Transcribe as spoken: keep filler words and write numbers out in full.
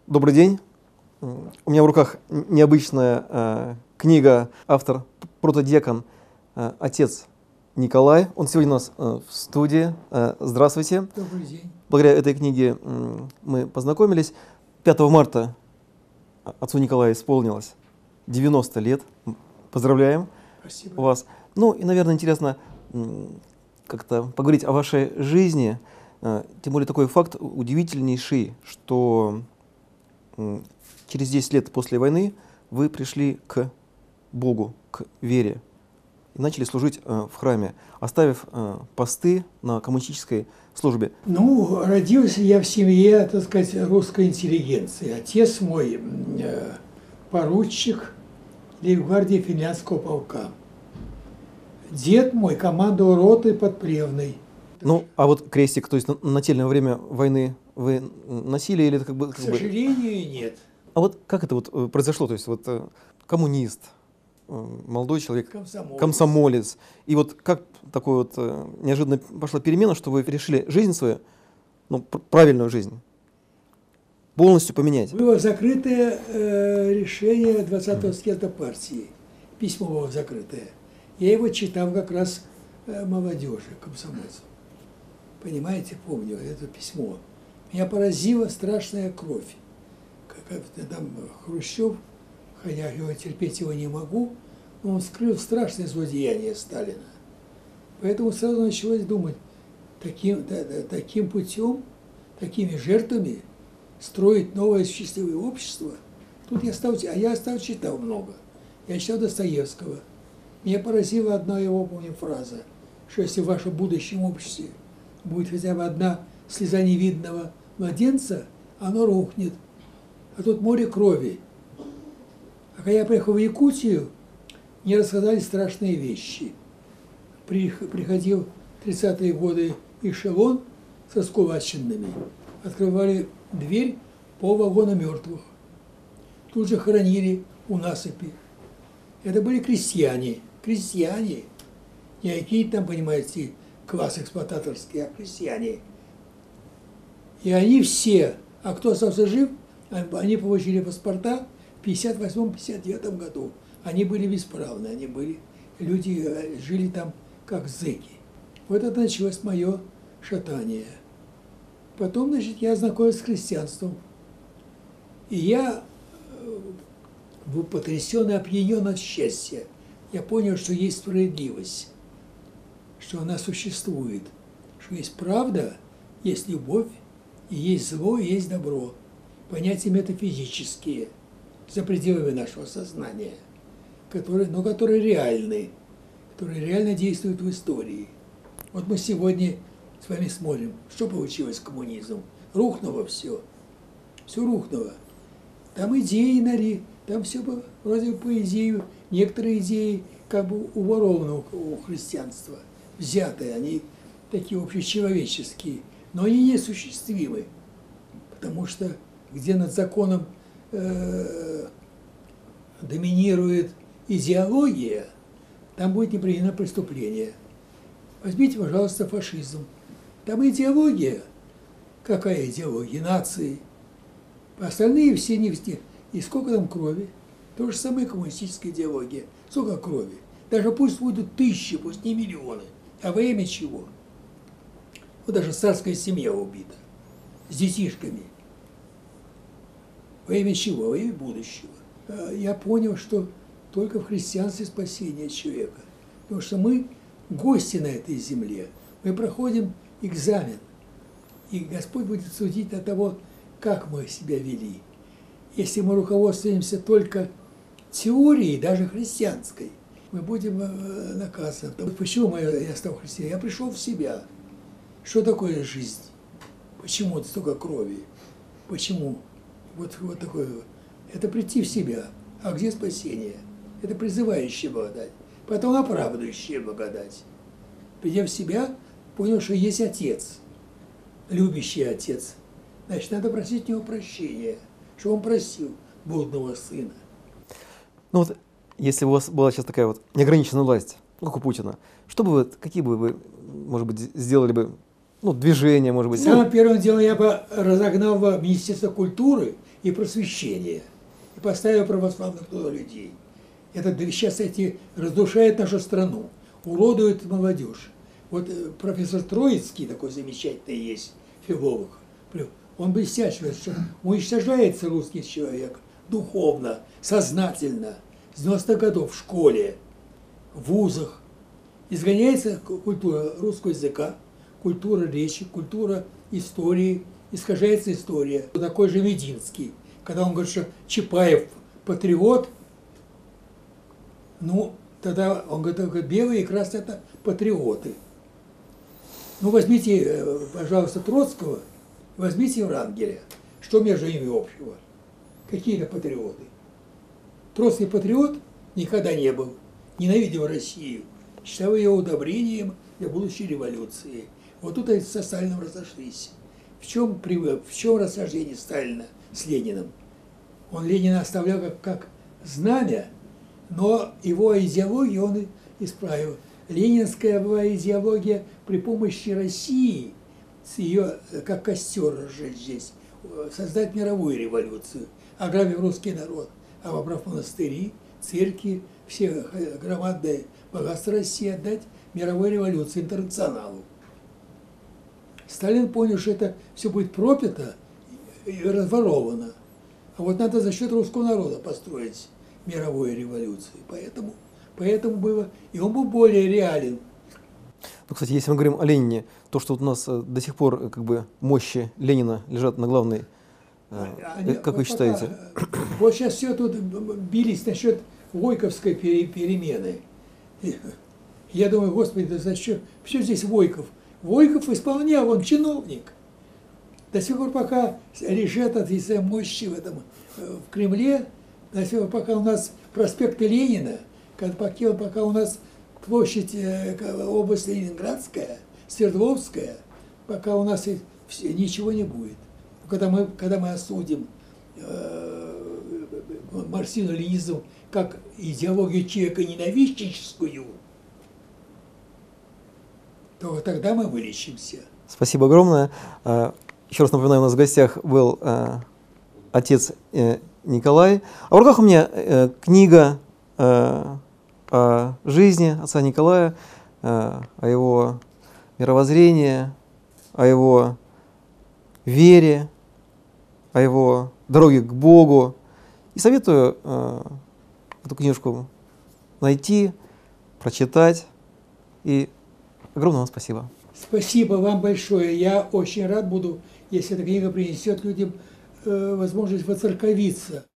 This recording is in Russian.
Добрый день. У меня в руках необычная э, книга, автор протодиакон, э, отец Николай. Он сегодня у нас э, в студии. Э, здравствуйте. Добрый день. Благодаря этой книге э, мы познакомились. пятого марта отцу Николаю исполнилось девяносто лет. Поздравляем. Спасибо. Вас. Ну и, наверное, интересно э, как-то поговорить о вашей жизни. Э, тем более такой факт удивительнейший, что э, через десять лет после войны вы пришли к Богу, к вере и начали служить э, в храме, оставив э, посты на коммунистической службе. Ну, родился я в семье, так сказать, русской интеллигенции. Отец мой э, поручик лейб-гвардии финляндского полка. Дед мой командовал ротой под Плевной. Ну, а вот крестик, то есть на- нательное во время войны вы носили или это как бы... К как бы- сожалению, нет. А вот как это вот э, произошло? То есть вот э, коммунист, э, молодой человек, Комсомолец. комсомолец. И вот как такой вот э, неожиданно пошла перемена, что вы решили жизнь свою, ну, пр- правильную жизнь, полностью поменять? Было закрытое э, решение двадцатого съезда партии. Письмо было закрытое. Я его читал как раз э, молодежи, комсомольцев. Понимаете, помню это письмо. Меня поразила страшная кровь. Как там Хрущев, хотя я терпеть его не могу, но он скрыл страшное злодеяние Сталина. Поэтому сразу началось думать, таким, да, да, таким путем, такими жертвами строить новое счастливое общество. Тут я стал, а я стал читал много. Я читал Достоевского. Меня поразила одна его, помню, фраза, что если в вашем будущем обществе будет хотя бы одна слеза невидного младенца, оно рухнет. А тут море крови. А когда я приехал в Якутию, мне рассказали страшные вещи. Приходил в тридцатые годы эшелон со скулаченными, открывали дверь, пол вагона мертвых. Тут же хоронили у насыпи. Это были крестьяне. Крестьяне. Не какие там, понимаете, класс эксплуататорский, а крестьяне. И они все, а кто остался жив, они получили паспорта в пятьдесят восьмом — пятьдесят девятом году. Они были бесправны, они были, люди жили там как зэки. Вот это началось мое шатание. Потом, значит, я ознакомился с христианством. И я был потрясен и опьянен от счастья. Я понял, что есть справедливость, что она существует, что есть правда, есть любовь, и есть зло, и есть добро. Понятия метафизические, за пределами нашего сознания, которые, но которые реальны, которые реально действуют в истории. Вот мы сегодня с вами смотрим, что получилось с коммунизмом. Рухнуло все. Все рухнуло. Там идеи нари, там все было вроде бы по идее, некоторые идеи как бы уворованы у христианства, взятые, они такие общечеловеческие, но они неосуществимы, потому что где над законом э, доминирует идеология, там будет непременно преступление. Возьмите, пожалуйста, фашизм. Там идеология. Какая идеология? Нации. Остальные все не везде. И сколько там крови? То же самое коммунистическая идеология. Сколько крови? Даже пусть будут тысячи, пусть не миллионы. А во имя чего? Вот даже царская семья убита. С детишками. Во имя чего? Во имя будущего. Я понял, что только в христианстве спасение человека. Потому что мы гости на этой земле. Мы проходим экзамен. И Господь будет судить от того, как мы себя вели. Если мы руководствуемся только теорией, даже христианской, мы будем наказаны. Почему я стал христианином? Я пришел в себя. Что такое жизнь? Почему столько крови? Почему? Вот, вот такое. Это прийти в себя. А где спасение? Это призывающая благодать. Потом оправдывающая благодать. Придя в себя, понял, что есть Отец, любящий Отец. Значит, надо просить у Него прощения, что Он просил блудного сына. Ну вот, если у вас была сейчас такая вот неограниченная власть, как у Путина, что бы вы, какие бы вы, может быть, сделали бы ну, движения, может быть. Самым Ну, первым делом я бы разогнал бы Министерство культуры и просвещения и поставил православных туда людей. Это сейчас эти разрушает нашу страну, уродует молодежь. Вот э, профессор Троицкий, такой замечательный есть филолог, он блестящий, что уничтожается русский человек духовно, сознательно, с девяностых годов в школе, в вузах. Изгоняется культура русского языка, культура речи, культура истории, искажается история. Такой же Мединский, когда он говорит, что Чапаев патриот, ну, тогда он говорит, белые и красные это патриоты. Ну, возьмите, пожалуйста, Троцкого, возьмите Врангеля. Что между ними общего? Какие-то патриоты. Троцкий патриот никогда не был. Ненавидел Россию. Считал ее удобрением для будущей революции. Вот тут они со Сталином разошлись. В чем, в чем расхождение Сталина с Лениным? Он Ленина оставлял как, как знамя, но его идеологию он исправил. Ленинская была идеология при помощи России, с ее, как костер разжечь здесь, создать мировую революцию, ограбив русский народ, обобрав монастыри, церкви, все громадные богатства России отдать мировой революции, интернационалу. Сталин понял, что это все будет пропито и разворовано. А вот надо за счет русского народа построить мировую революцию. Поэтому, поэтому было, и он был более реален. Ну, кстати, если мы говорим о Ленине, то, что вот у нас до сих пор как бы мощи Ленина лежат на главной, Они, как вы считаете? Вот сейчас все тут бились насчет Войковской перемены. Я думаю, господи, да зачем? Все здесь Войков. Войков исполнял, он чиновник. До сих пор, пока лежат эти мощи в этом в Кремле, до сих пор, пока у нас проспекты Ленина, пока, пока у нас площадь, область Ленинградская, Свердловская, пока у нас ничего не будет. Когда мы, когда мы осудим э, марксизм-ленинизм как идеологию человека ненавистническую, то тогда мы вылечимся. Спасибо огромное. Еще раз напоминаю, у нас в гостях был отец Николай. А в руках у меня книга о жизни отца Николая, о его мировоззрении, о его вере, о его дороге к Богу. И советую эту книжку найти, прочитать. И огромное вам спасибо. Спасибо вам большое. Я очень рад буду, если эта книга принесет людям э, возможность воцерковиться.